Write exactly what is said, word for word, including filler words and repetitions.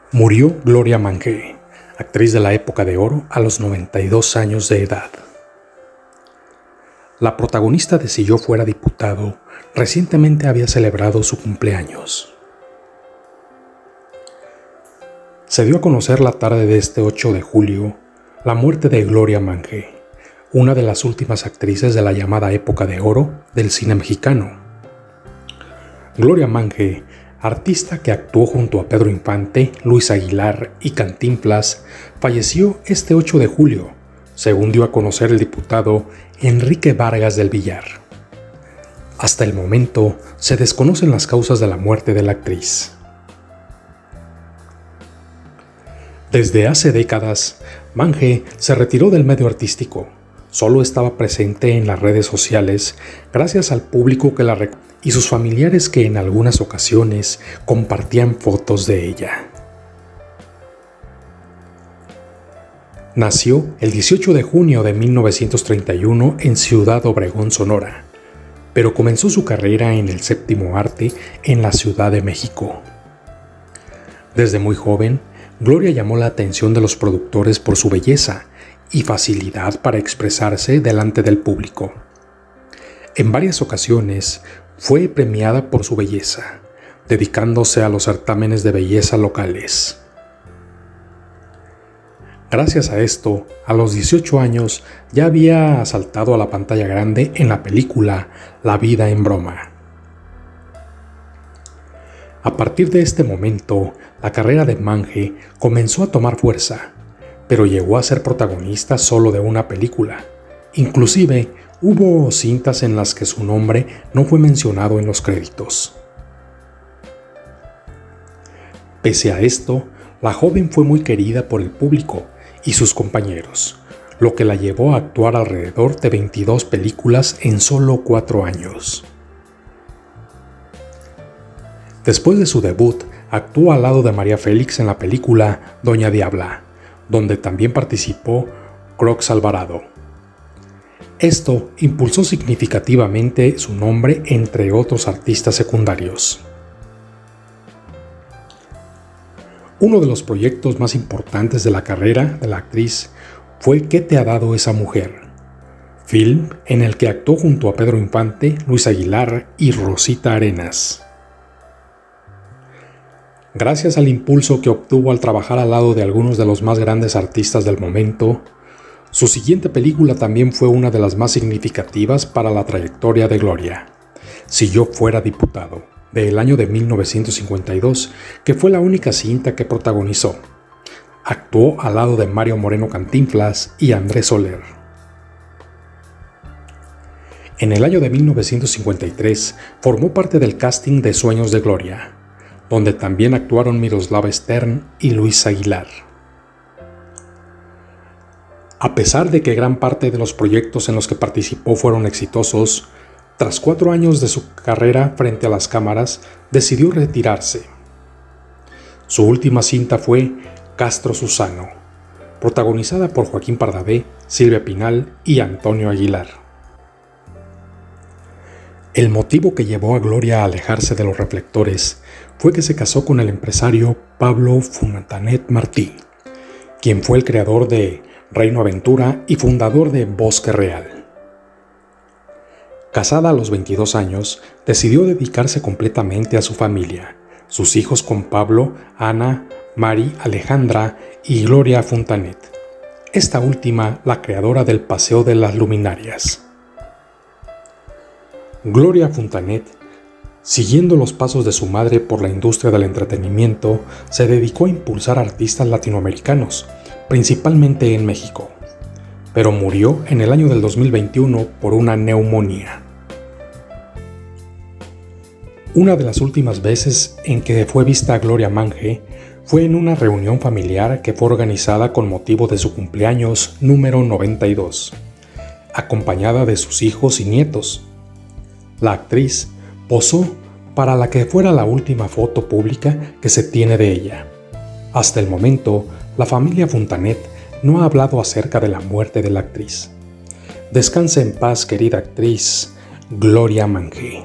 Murió Gloria Mangé, actriz de la época de oro, a los noventa y dos años de edad. La protagonista de Si yo fuera diputado recientemente había celebrado su cumpleaños. Se dio a conocer la tarde de este ocho de julio la muerte de Gloria Mangé, una de las últimas actrices de la llamada época de oro del cine mexicano. Gloria Mangé, artista que actuó junto a Pedro Infante, Luis Aguilar y Cantinflas, falleció este ocho de julio, según dio a conocer el diputado Enrique Vargas del Villar. Hasta el momento se desconocen las causas de la muerte de la actriz. Desde hace décadas, Mangé se retiró del medio artístico. Solo estaba presente en las redes sociales gracias al público que la reconoce y sus familiares que en algunas ocasiones compartían fotos de ella. Nació el dieciocho de junio de mil novecientos treinta y uno en Ciudad Obregón, Sonora, pero comenzó su carrera en el séptimo arte en la Ciudad de México. Desde muy joven, Gloria llamó la atención de los productores por su belleza y facilidad para expresarse delante del público. En varias ocasiones fue premiada por su belleza, dedicándose a los certámenes de belleza locales. Gracias a esto, a los dieciocho años ya había saltado a la pantalla grande en la película La vida en broma. A partir de este momento, la carrera de Mangé comenzó a tomar fuerza, pero llegó a ser protagonista solo de una película. Inclusive, hubo cintas en las que su nombre no fue mencionado en los créditos. Pese a esto, la joven fue muy querida por el público y sus compañeros, lo que la llevó a actuar alrededor de veintidós películas en solo cuatro años. Después de su debut, actuó al lado de María Félix en la película Doña Diabla, donde también participó Crocs Alvarado. Esto impulsó significativamente su nombre entre otros artistas secundarios. Uno de los proyectos más importantes de la carrera de la actriz fue ¿Qué te ha dado esa mujer?, film en el que actuó junto a Pedro Infante, Luis Aguilar y Rosita Arenas. Gracias al impulso que obtuvo al trabajar al lado de algunos de los más grandes artistas del momento, su siguiente película también fue una de las más significativas para la trayectoria de Gloria, Si yo fuera diputado, del año de mil novecientos cincuenta y dos, que fue la única cinta que protagonizó. Actuó al lado de Mario Moreno Cantinflas y Andrés Soler. En el año de mil novecientos cincuenta y tres formó parte del casting de Sueños de Gloria, donde también actuaron Miroslava Stern y Luis Aguilar. A pesar de que gran parte de los proyectos en los que participó fueron exitosos, tras cuatro años de su carrera frente a las cámaras, decidió retirarse. Su última cinta fue Castro Susano, protagonizada por Joaquín Pardavé, Silvia Pinal y Antonio Aguilar. El motivo que llevó a Gloria a alejarse de los reflectores fue que se casó con el empresario Pablo Fontanet Martí, quien fue el creador de Reino Aventura y fundador de Bosque Real. Casada a los veintidós años, decidió dedicarse completamente a su familia, sus hijos con Pablo, Ana, Mari, Alejandra y Gloria Fontanet, esta última la creadora del Paseo de las Luminarias. Gloria Fontanet, siguiendo los pasos de su madre por la industria del entretenimiento, se dedicó a impulsar artistas latinoamericanos, principalmente en México, pero murió en el año del dos mil veintiuno por una neumonía. Una de las últimas veces en que fue vista Gloria Mangé fue en una reunión familiar que fue organizada con motivo de su cumpleaños número noventa y dos, acompañada de sus hijos y nietos. La actriz posó para la que fuera la última foto pública que se tiene de ella. Hasta el momento, la familia Fontanet no ha hablado acerca de la muerte de la actriz. Descanse en paz, querida actriz Gloria Mangé.